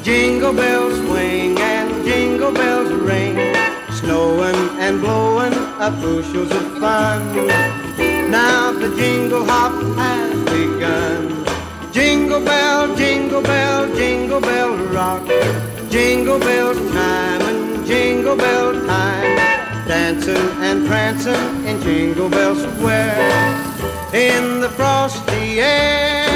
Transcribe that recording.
Jingle bells swing and jingle bells ring, snowing and blowing up bushels of fun. Now the jingle hop has begun. Jingle bell, jingle bell, jingle bell rock. Jingle bell time and jingle bell time, dancing and prancing in Jingle Bell Square in the frosty air.